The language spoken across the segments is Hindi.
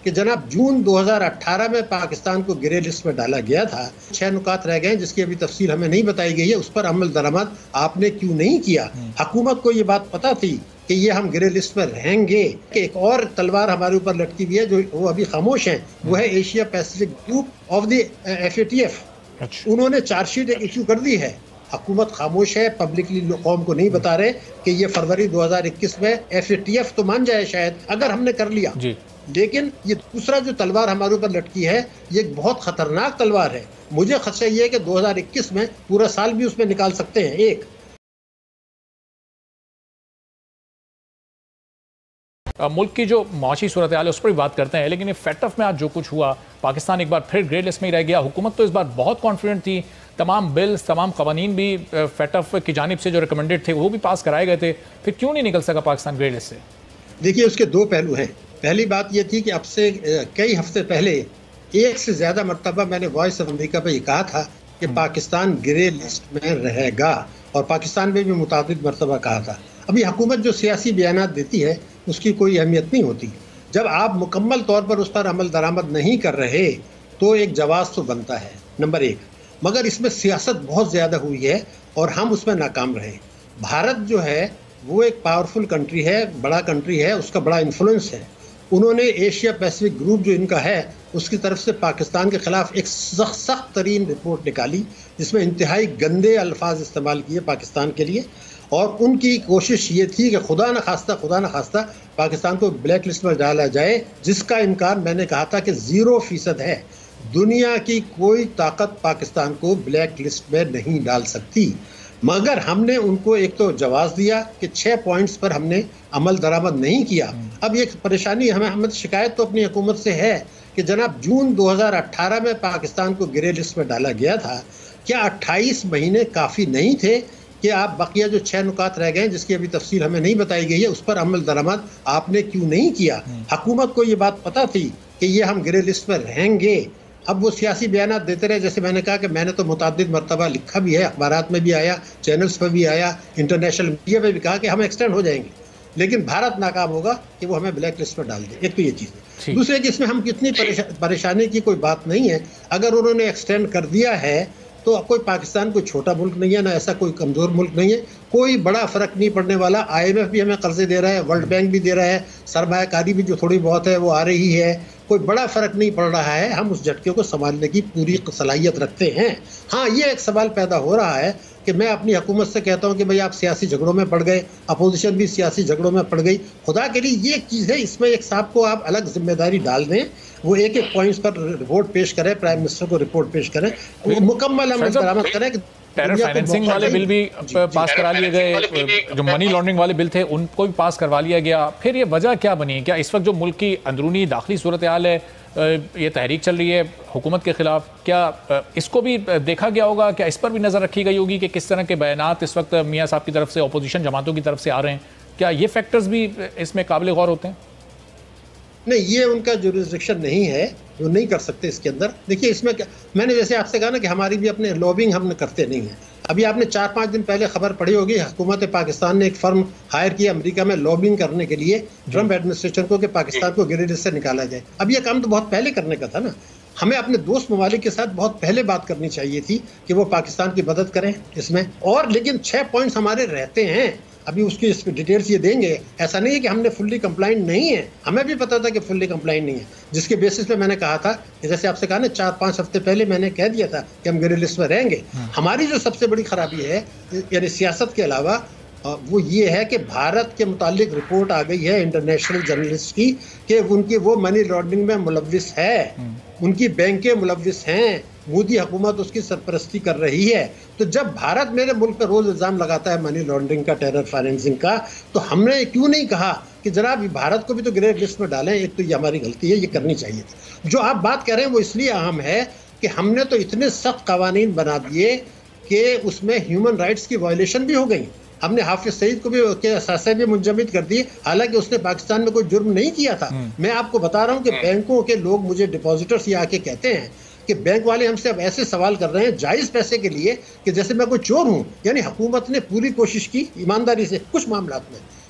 कि जनाब जून 2018 में पाकिस्तान को ग्रे लिस्ट में डाला गया था। 6 नुकात रह गए जिसकी अभी तफसील हमें नहीं बताई गई है, उस पर अमल दरामद आपने क्यों नहीं किया? हुकूमत को ये बात पता थी कि ये हम ग्रे लिस्ट में रहेंगे। एक और तलवार हमारे ऊपर लटकी हुई है जो वो अभी खामोश है, वो है Asia Pacific group of the FATF। उन्होंने चार्जशीट इशू कर दी है, हुकूमत खामोश है, पब्लिकली कौम को नहीं बता रहे कि ये फरवरी 2021 में FATF तो मान जाए शायद अगर हमने कर लिया जी। लेकिन ये दूसरा जो तलवार हमारे ऊपर लटकी है ये एक बहुत खतरनाक तलवार है। मुझे खदशा ये है कि 2021 में पूरा साल भी उसमें निकाल सकते हैं। एक मुल्क की जो माशी सूरत हाल है उस पर भी बात करते हैं, लेकिन ये FATF में आज जो कुछ हुआ, पाकिस्तान एक बार फिर ग्रे लिस्ट में ही रह गया। हुकूमत तो इस बार बहुत कॉन्फिडेंट थी, तमाम बिल्स तमाम कवानीन भी FATF की जानिब से जो रिकमेंडेड थे वो भी पास कराए गए थे, फिर क्यों नहीं निकल सका पाकिस्तान ग्रे लिस्ट से? देखिए उसके दो पहलू हैं। पहली बात ये थी कि अब से कई हफ्ते पहले एक से ज़्यादा मरतबा मैंने वॉइस ऑफ अमेरिका पर ये कहा था कि पाकिस्तान ग्रे लिस्ट में रहेगा, और पाकिस्तान में भी मुताबिक मरतबा कहा था। अभी हुकूमत जो सियासी बयानात देती है उसकी कोई अहमियत नहीं होती। जब आप मुकम्मल तौर पर उस पर अमल दरामद नहीं कर रहे तो एक जवाब तो बनता है, नंबर एक। मगर इसमें सियासत बहुत ज़्यादा हुई है और हम उसमें नाकाम रहे। भारत जो है वो एक पावरफुल कंट्री है, बड़ा कंट्री है, उसका बड़ा इन्फ्लुएंस है। उन्होंने एशिया पैसिफिक ग्रुप जो इनका है उसकी तरफ से पाकिस्तान के ख़िलाफ़ एक सख्त तरीन रिपोर्ट निकाली जिसमें इंतहाई गंदे अल्फाज इस्तेमाल किए पाकिस्तान के लिए, और उनकी कोशिश ये थी कि खुदा न खास्ता पाकिस्तान को ब्लैक लिस्ट में डाला जाए, जिसका इम्कान मैंने कहा था कि 0% है। दुनिया की कोई ताकत पाकिस्तान को ब्लैक लिस्ट में नहीं डाल सकती। मगर हमने उनको एक तो जवाब दिया कि 6 पॉइंट्स पर हमने अमल दरामद नहीं किया। अब ये परेशानी हमें शिकायत तो अपनी हुकूमत से है कि जनाब जून 2018 में पाकिस्तान को ग्रे लिस्ट में डाला गया था, क्या 28 महीने काफ़ी नहीं थे कि आप बकिया जो 6 नुकात रह गए जिसकी अभी तफसील हमें नहीं बताई गई है उस पर अमल दरामद आपने क्यों नहीं किया? हुकूमत को ये बात पता थी कि ये हम ग्रे लिस्ट में रहेंगे। अब वो सियासी बयानात देते रहे, जैसे मैंने कहा कि मैंने तो मुतादिद मरतबा लिखा भी है, अखबारात में भी आया, चैनल्स पर भी आया, इंटरनेशनल मीडिया में भी कहा कि हम एक्सटेंड हो जाएंगे, लेकिन भारत नाकाम होगा कि वो हमें ब्लैक लिस्ट पर डाल दे। एक तो ये चीज़ है। दूसरे कि इसमें हम कितनी परेशानी की कोई बात नहीं है। अगर उन्होंने एक्सटेंड कर दिया है तो कोई पाकिस्तान कोई छोटा मुल्क नहीं है, ना ऐसा कोई कमज़ोर मुल्क नहीं है, कोई बड़ा फ़र्क नहीं पड़ने वाला। IMF भी हमें कर्जे दे रहा है, वर्ल्ड बैंक भी दे रहा है, सरमायाकारी भी जो थोड़ी बहुत है वो आ रही है, कोई बड़ा फ़र्क नहीं पड़ रहा है। हम उस झटके को संभालने की पूरी सलाहियत रखते हैं। हाँ, ये एक सवाल पैदा हो रहा है कि मैं अपनी हुकूमत से कहता हूँ कि भाई आप सियासी झगड़ों में पड़ गए, अपोजिशन भी सियासी झगड़ों में पड़ गई। खुदा के लिए ये एक चीज़ है, इसमें एक साहब को आप अलग जिम्मेदारी डाल दें, वो एक पॉइंट्स पर रिपोर्ट पेश करें, प्राइम मिनिस्टर को रिपोर्ट पेश करें, मुकम्मल अमल दरामद करें। टेरर फाइनेंसिंग वाले बिल भी पास करा लिए गए, जो मनी लॉन्ड्रिंग वाले बिल थे उनको भी पास करवा लिया गया। फिर ये वजह क्या बनी? क्या इस वक्त जो मुल्क की अंदरूनी दाखिली सूरत हाल है, ये तहरीक चल रही है हुकूमत के खिलाफ, क्या इसको भी देखा गया होगा? क्या इस पर भी नज़र रखी गई होगी कि किस तरह के बयानात इस वक्त मियाँ साहब की तरफ से अपोजिशन जमातों की तरफ से आ रहे हैं? क्या ये फैक्टर्स भी इसमें काबिल गौर होते हैं? नहीं, ये उनका जुरिस्डिक्शन नहीं है, वो नहीं कर सकते इसके अंदर। देखिए इसमें मैंने जैसे आपसे कहा ना कि हमारी भी अपने लॉबिंग हम करते नहीं हैं। अभी आपने 4-5 दिन पहले खबर पढ़ी होगी, हुकूमत पाकिस्तान ने एक फर्म हायर किया अमेरिका में लॉबिंग करने के लिए ट्रंप एडमिनिस्ट्रेशन को कि पाकिस्तान को ग्रे लिस्ट से निकाला जाए। अब ये काम तो बहुत पहले करने का था ना। हमें अपने दोस्त ममालिक के साथ बहुत पहले बात करनी चाहिए थी कि वो पाकिस्तान की मदद करें इसमें। और लेकिन 6 पॉइंट्स हमारे रहते हैं, अभी उसकी इस डिटेल्स ये देंगे। ऐसा नहीं है कि हमने फुल्ली कंप्लाइंट नहीं है, हमें भी पता था कि फुल्ली कंप्लाइंट नहीं है, जिसके बेसिस पे मैंने कहा था कि जैसे आपसे कहा ना 4-5 हफ्ते पहले मैंने कह दिया था कि हम ग्रे लिस्ट में रहेंगे। हमारी जो सबसे बड़ी खराबी है यानी सियासत के अलावा वो ये है कि भारत के मुतालिक रिपोर्ट आ गई है इंटरनेशनल जर्नलिस्ट की कि उनकी वो मनी लॉन्ड्रिंग में मुलव्विस है, उनकी बैंकें मुलव्विस हैं, मोदी हुकूमत उसकी सरपरस्ती कर रही है। तो जब भारत मेरे मुल्क पर रोज़ इल्ज़ाम लगाता है मनी लॉन्ड्रिंग का, टेरर फाइनेंसिंग का, तो हमने क्यों नहीं कहा कि जनाब भारत को भी तो ग्रे लिस्ट में डालें? एक तो ये हमारी गलती है, ये करनी चाहिए थी। जो आप बात कर रहे हैं वो इसलिए अहम है कि हमने तो इतने सख्त कवानीन बना दिए कि उसमें ह्यूमन राइट्स की वायलेशन भी हो गई। हमने हाफिज सईद को भी के असासे भी मुंजमद कर दिए, हालांकि उसने पाकिस्तान में कोई जुर्म नहीं किया था। मैं आपको बता रहा हूँ कि बैंकों के लोग मुझे डिपॉजिटर्स ये आके कहते हैं कि बैंक वाले हमसे अब ऐसे सवाल कर रहे हैं जायज़ पैसे के लिए कि जैसे मैं कोई चोर हूँ। यानी हुकूमत ने पूरी कोशिश की ईमानदारी से कुछ मामलात में,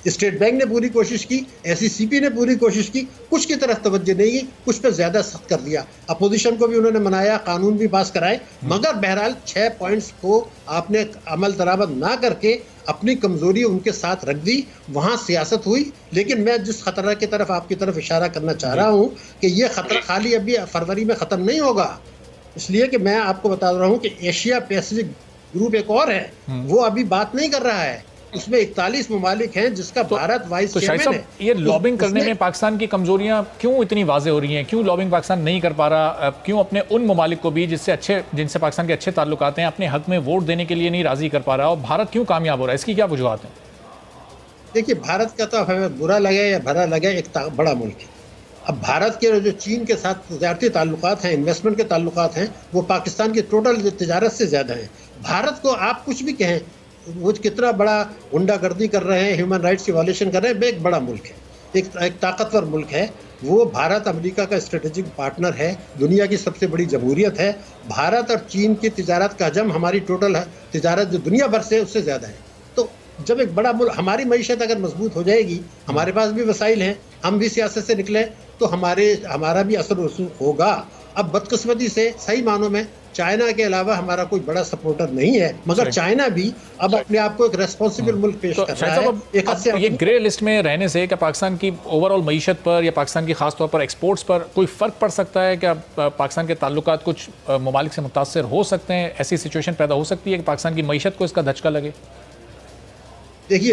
स्टेट बैंक ने पूरी कोशिश की, SECP ने पूरी कोशिश की, कुछ की तरफ तवज्जो नहीं की, कुछ पे ज्यादा सख्त कर दिया। अपोजिशन को भी उन्होंने मनाया, कानून भी पास कराए, मगर बहरहाल 6 पॉइंट्स को आपने अमल दरामद ना करके अपनी कमजोरी उनके साथ रख दी, वहां सियासत हुई। लेकिन मैं जिस खतरा की तरफ आपकी तरफ इशारा करना चाह रहा हूं कि ये खतरा खाली अभी फरवरी में खत्म नहीं होगा, इसलिए कि मैं आपको बता रहा हूं कि एशिया पैसिफिक ग्रुप एक और है, वो अभी बात नहीं कर रहा है, उसमें 41 ममालिक हैं जिसका भारत वाइस चेयरमैन है। ये लॉबिंग करने में पाकिस्तान की कमजोरियां क्यों इतनी वाज़ेह हो रही हैं? क्यों लॉबिंग पाकिस्तान नहीं कर पा रहा? क्यों अपने उन ममालिक को भी जिनसे पाकिस्तान के अच्छे ताल्लुकात हैं अपने हक में वोट देने के लिए नहीं राजी कर पा रहा? और भारत क्यों कामयाब हो रहा है? इसकी क्या वजूहत है? देखिए, भारत का तो हमें बुरा लगे या भला लगे, एक बड़ा मुल्क है। अब भारत के जो चीन के साथ तजारती ताल्लुकात हैं, इन्वेस्टमेंट के ताल्लुकात हैं, वो पाकिस्तान की टोटल तजारत से ज़्यादा हैं। भारत को आप कुछ भी कहें, वो कितना बड़ा गुंडागर्दी कर रहे हैं, ह्यूमन राइट्स की वायलेशन कर रहे हैं, एक बड़ा मुल्क है, एक ताकतवर मुल्क है। वो भारत अमेरिका का स्ट्रेटेजिक पार्टनर है, दुनिया की सबसे बड़ी जमहूरियत है। भारत और चीन की तिजारत का हजम हमारी टोटल तिजारत जो दुनिया भर से उससे ज़्यादा है। तो जब एक बड़ा मुल्क, हमारी मईशत अगर मजबूत हो जाएगी, हमारे पास भी वसाइल हैं, हम भी सियासत से निकले, तो हमारा भी असर रसूख होगा। अब बदकिस्मती से सही मानों में चाइना के अलावा हमारा कोई बड़ा सपोर्टर नहीं है, मगर चाइना भी अब अपने आप को एक रेस्पॉन्सिबल मुल्क पेश कर रहा है। ये ग्रे लिस्ट में रहने से क्या पाकिस्तान की ओवरऑल मईशत पर या पाकिस्तान की खासतौर पर एक्सपोर्ट्स पर कोई फ़र्क पड़ सकता है? क्या पाकिस्तान के ताल्लुकात कुछ ममालिक से मुतासर हो सकते हैं? ऐसी सिचुएशन पैदा हो सकती है कि पाकिस्तान की मईशत को इसका धचका लगे? देखिए,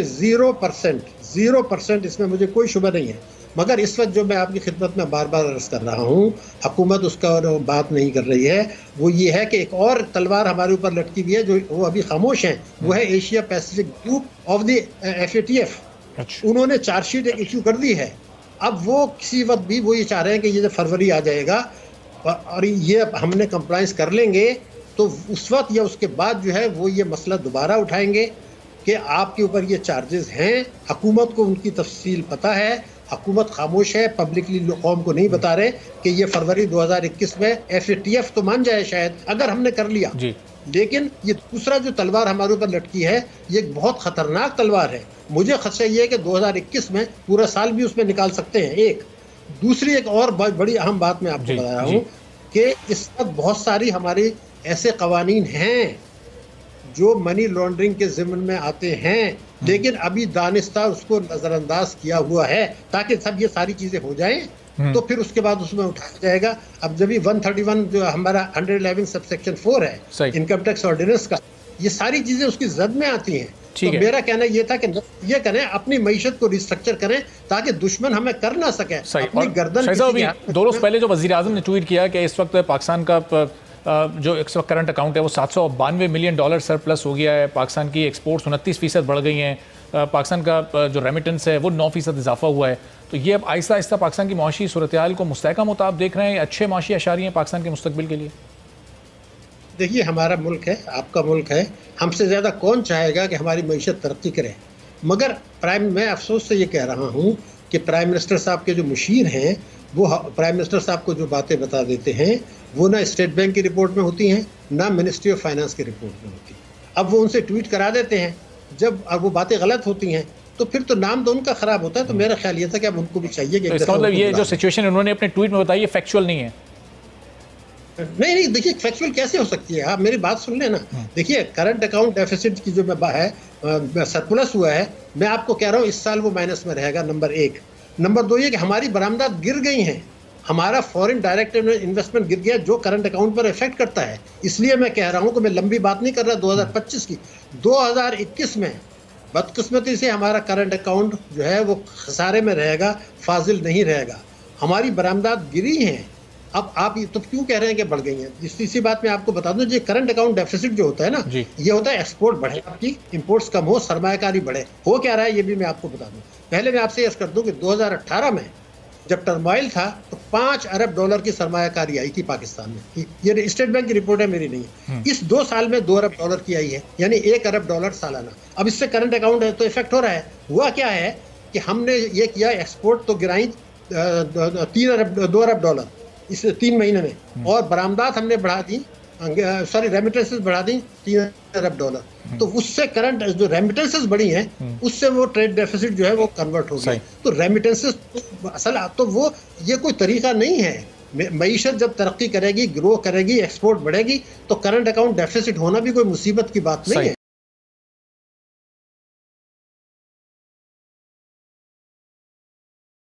0% इसमें मुझे कोई शुबा नहीं है, मगर इस वक्त जो मैं आपकी खिदमत में बार बार अर्ज कर रहा हूँ, हुकूमत उसका बात नहीं कर रही है। वो ये है कि एक और तलवार हमारे ऊपर लटकी हुई है, जो वो अभी खामोश है, वो है Asia Pacific group of the FATF। उन्होंने चार्जशीट इशू कर दी है। अब वो किसी वक्त भी वो ये चाह रहे हैं कि ये जब फरवरी आ जाएगा और ये हमने कंप्लाइंस कर लेंगे, तो उस वक्त या उसके बाद जो है वो ये मसला दोबारा उठाएंगे कि आपके ऊपर ये चार्जेस हैं। हुकूमत को उनकी तफसील पता है, हुकूमत खामोश है, पब्लिकली कौम को नहीं बता रहे कि ये फरवरी 2021 में FATF तो मान जाए शायद, अगर हमने कर लिया जी। लेकिन ये दूसरा जो तलवार हमारे ऊपर लटकी है, ये एक बहुत खतरनाक तलवार है। मुझे खदशा ये है कि 2021 में पूरा साल भी उसमें निकाल सकते हैं। एक दूसरी एक और बड़ी अहम बात मैं आपको बता रहा हूँ कि इस वक्त बहुत सारी हमारी ऐसे कवानीन हैं जो मनी लॉन्ड्रिंग के ज़िम्मन में आते हैं, लेकिन अभी दानिस्ता उसको नज़रअंदाज किया हुआ है, ताकि सब ये सारी चीज़ें हो जाएं तो फिर उसके बाद उसमें उठाया जाएगा। अब जब 131 जो हमारा 111 सबसेक्शन 4 है इनकम टैक्स ऑर्डिनेंस का, ये सारी चीज़ें उसकी जद में आती हैं। तो मेरा कहना ये था कि ये करें, अपनी मईशत को रिस्ट्रक्चर करें ताकि दुश्मन हमें कर ना सके। अपनी गर्दन 2 रोज़ पहले जो वज़ीर आज़म ने ट्वीट किया कि इस वक्त पाकिस्तान का जो इस वक्त करंट अकाउंट है वो $792 मिलियन सरप्लस हो गया है। पाकिस्तान की एक्सपोर्ट्स 29% बढ़ गई हैं। पाकिस्तान का जो रेमिटेंस है वो 9% इजाफा हुआ है। तो ये अब आहिस्ता आहिस्ता पाकिस्तान की माशी सूरत हाल को मुस्तहकम होता आप देख रहे हैं, अच्छे माशी अशारी हैं पाकिस्तान के मुस्तकबिल के लिए? देखिए, हमारा मुल्क है, आपका मुल्क है, हमसे ज़्यादा कौन चाहेगा कि हमारी मईशत तरक्की करे? मगर मैं अफसोस से ये कह रहा हूँ कि प्राइम मिनिस्टर साहब के जो मुशीर हैं, वो प्राइम मिनिस्टर साहब को जो बातें बता देते हैं वो ना स्टेट बैंक की रिपोर्ट में होती हैं, ना मिनिस्ट्री ऑफ फाइनेंस की रिपोर्ट में होती। अब वो उनसे ट्वीट करा देते हैं, जब अब वो बातें गलत होती हैं तो फिर तो नाम तो उनका खराब होता है। तो मेरा ख्याल ये था कि अब उनको भी चाहिए कि इसका मतलब ये जो सिचुएशन उन्होंने अपने ट्वीट में बताई है फैक्चुअल नहीं है। नहीं, देखिए फैक्चुअल कैसे हो सकती है? आप मेरी बात सुन लेना। देखिए, करंट अकाउंट डेफिसिट की जो है सरप्लस हुआ है, मैं आपको कह रहा हूँ इस साल वो माइनस में रहेगा, नंबर 1। नंबर 2 ये कि हमारी बरामदात गिर गई हैं, हमारा फॉरेन डायरेक्ट इन्वेस्टमेंट गिर गया, जो करंट अकाउंट पर इफेक्ट करता है। इसलिए मैं कह रहा हूँ कि मैं लंबी बात नहीं कर रहा 2025 की, 2021 में बदकिस्मती से हमारा करंट अकाउंट जो है वो खसारे में रहेगा, फाजिल नहीं रहेगा। हमारी बरामदात गिरी हैं। अब आप तो क्यों कह रहे हैं कि बढ़ गई हैं? इसी बात में आपको बता दूं, ये करंट अकाउंट डेफिसिट जो होता है ना, ये होता है एक्सपोर्ट बढ़े आपकी, इंपोर्ट्स कम हो, सरमायाकारी बढ़े। हो क्या रहा है ये भी मैं आपको बता दूं। पहले मैं आपसे अर्ज कर दूं कि 2018 में जब टर्मोइल था तो $5 अरब की सरमायाकारी आई थी पाकिस्तान में। ये स्टेट बैंक की रिपोर्ट है, मेरी नहीं है। इस 2 साल में $2 अरब की आई है, यानी $1 अरब सालाना। अब इससे करंट अकाउंट है तो इफेक्ट हो रहा है। हुआ क्या है कि हमने ये किया, एक्सपोर्ट तो गिराई $2 अरब इस 3 महीने में, और बरामदात हमने बढ़ा दी सॉरी रेमिटेंसेस बढ़ा दी $3 अरब, तो उससे करंट जो रेमिटेंसेस बढ़ी हैं उससे वो ट्रेड डेफिसिट जो है वो कन्वर्ट हो गया। तो रेमिटेंसेस असल तो वो ये कोई तरीका नहीं है। मईशत जब तरक्की करेगी, ग्रो करेगी, एक्सपोर्ट बढ़ेगी, तो करंट अकाउंट डेफिसिट होना भी कोई मुसीबत की बात नहीं है।